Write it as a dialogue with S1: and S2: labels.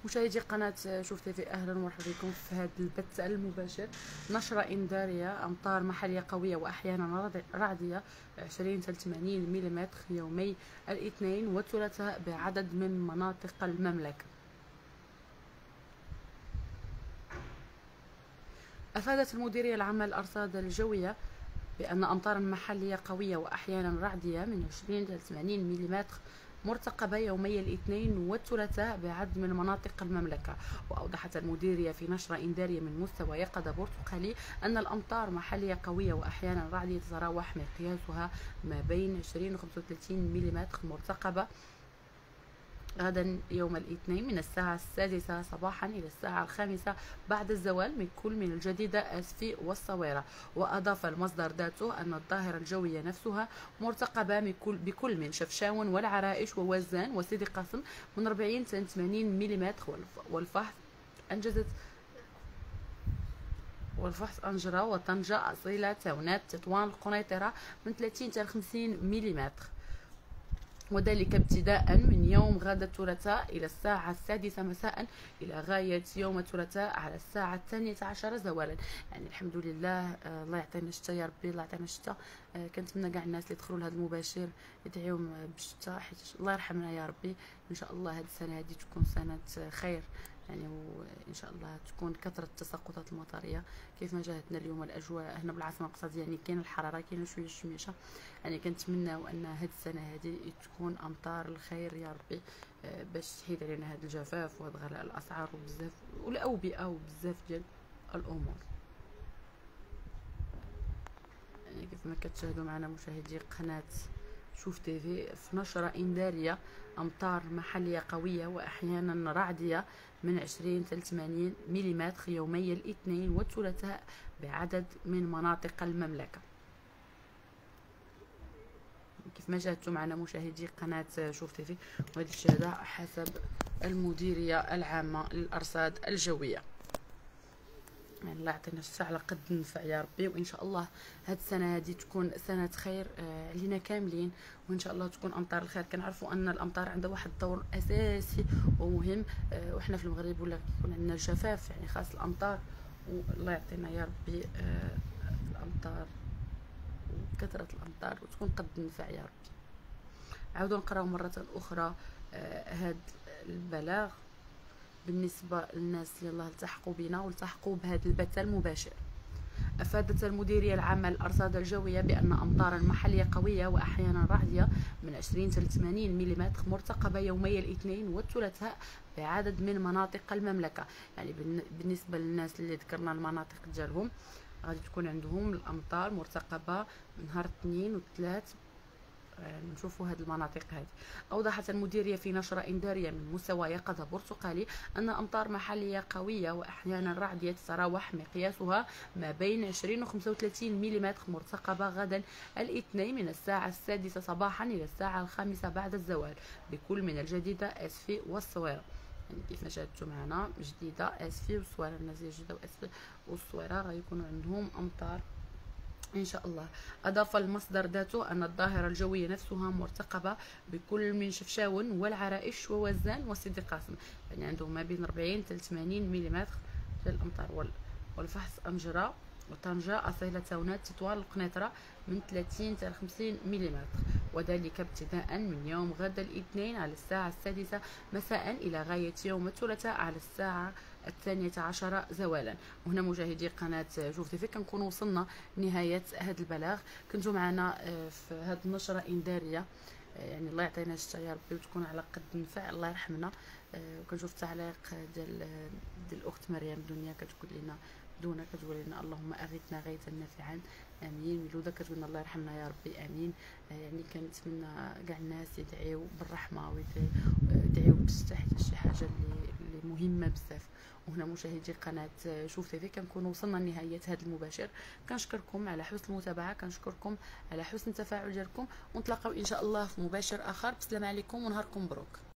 S1: مشاهدي قناة شوف تيفي، أهلا ومرحبا بكم في هذا البث المباشر. نشرة إنذارية: أمطار محلية قوية وأحيانا رعدية 20 إلى 80 ملم يومي الاثنين والثلاثاء بعدد من مناطق المملكة. أفادت المديرية العامة للأرصاد الجوية بأن أمطار محلية قوية وأحيانا رعدية من 20 إلى 80 ملم مرتقبة يومي الاثنين والثلاثاء بعدد من مناطق المملكة. وأوضحت المديرية في نشرة إنذارية من مستوى يقظة برتقالي أن الأمطار محلية قوية وأحيانا رعدية تتراوح مقياسها ما بين 20 و 35 ملم مرتقبة غدا يوم الاثنين من الساعة 6 صباحا إلى الساعة 5 بعد الزوال من كل من الجديدة أسفي والصويرة. وأضاف المصدر ذاته أن الظاهرة الجوية نفسها مرتقبة بكل من شفشاون والعرائش ووزان وسيدي قاسم من 40 إلى 80 ملم. والفحص أنجرة وطنجة أصيلة تاونات تطوان القنيطرة من 30 إلى 50 ملم، وذلك ابتداء من يوم غدا الثلاثاء إلى الساعة 6 مساء إلى غاية يوم الثلاثاء على الساعة 12 زوالا. يعني الحمد لله، الله يعطينا الشتاء يا ربي، الله يعطينا الشتاء. كنتمنى كاع الناس اللي دخلوا لهذا المباشر يدعيوهم بالشتاء، حيت الله يرحمنا يا ربي. ان شاء الله هذه السنه هذه تكون سنه خير، يعني وان شاء الله تكون كثره التساقطات المطريه كيف ما جاءتنا اليوم. الاجواء هنا بالعاصمه الاقتصاديه يعني كاين الحراره، كاين شويه الشميشه، يعني كنتمناو ان هذه السنه هذه تكون امطار الخير يا ربي، باش تحيد علينا هذا الجفاف وهذا غلاء الاسعار وبزاف والاوبئه وبزاف ديال الامور. يعني كيف ما كتشاهدوا معنا مشاهدي قناه شوف تيفي في نشرة إنذارية: أمطار محلية قوية وأحيانا رعدية من 20 إلى 80 ملم يومي الاثنين والثلاثاء بعدد من مناطق المملكة. كيف ما شاهدتوا معنا مشاهدي قناة شوف تيفي، وهذه الشهادة حسب المديرية العامة للأرصاد الجوية. يعني الله يعطينا الشتاء على قد النفع يا ربي، وان شاء الله هاد السنه هذه تكون سنه خير علينا كاملين، وان شاء الله تكون امطار الخير. كنعرفوا ان الامطار عندها واحد الدور اساسي ومهم، وحنا في المغرب ولا كيكون عندنا الجفاف، يعني خاص الامطار، والله يعطينا يا ربي الامطار وكثره الامطار وتكون قد النفع يا ربي. عاودوا نقراو مره اخرى هاد البلاغ بالنسبة للناس اللي الله التحقوا بنا والتحقوا بهذا البث المباشر. أفادت المديرية العامة للأرصاد الجوية بأن أمطارا محلية قوية وأحيانا رعدية من 20 إلى 80 ملم مرتقبة يومي الاثنين والثلاثاء بعدد من مناطق المملكة. يعني بالنسبة للناس اللي ذكرنا المناطق ديالهم غادي تكون عندهم الأمطار مرتقبة نهار 2 و 3. نشوفوا هذه المناطق هذه. أوضحت المديرية في نشرة إنذارية من مستوى يقظة برتقالي أن أمطار محلية قوية وأحيانا رعدية تتراوح مقياسها ما بين 20 و 35 ملم مرتقبة غدا الاثنين من الساعة 6 صباحا إلى الساعة 5 بعد الزوال بكل من الجديدة أسفي والصويرة. يعني كيف ما شاهدتوا معنا جديدة أسفي والصويرة، الناس جديدة وأسفي والصويرة غيكونوا عندهم أمطار إن شاء الله. أضاف المصدر ذاته أن الظاهرة الجوية نفسها مرتقبة بكل من شفشاون والعرائش ووزان وسيدي قاسم، يعني عندهم ما بين 40 إلى 80 ملم ديال الأمطار. والفحص أنجرة وطنجة أصيلة تاونات تطوان القنيطرة من 30 إلى 50 ملم، وذلك ابتداء من يوم غدا الاثنين على الساعة 6 مساء إلى غاية يوم الثلاثاء على الساعة 12 زوالا. وهنا مشاهدي قناة شوف تيفي كنكون وصلنا لنهاية هذا البلاغ. كنتوا معنا في هذه النشرة إنذارية، يعني الله يعطينا الشتاء يا ربي وتكون على قد النفع، الله يرحمنا. وكنشوف التعليق ديال الاخت مريم دنيا كتقول لنا دونه، كتقول لنا اللهم اغثنا غيثا نافعا امين. ميلوده كتقول لنا الله يرحمنا يا ربي امين. يعني كنتمنى كاع الناس يدعيو بالرحمه ويدعيو بالشتاء، حيت شي حاجه اللي مهمه بزاف. وهنا مشاهدي قناه شوف تيفي كنكون وصلنا لنهايه هذا المباشر. كنشكركم على حسن المتابعه، كنشكركم على حسن التفاعل ديالكم، ونتلاقاو ان شاء الله في مباشر اخر. بسلام عليكم ونهاركم مبروك.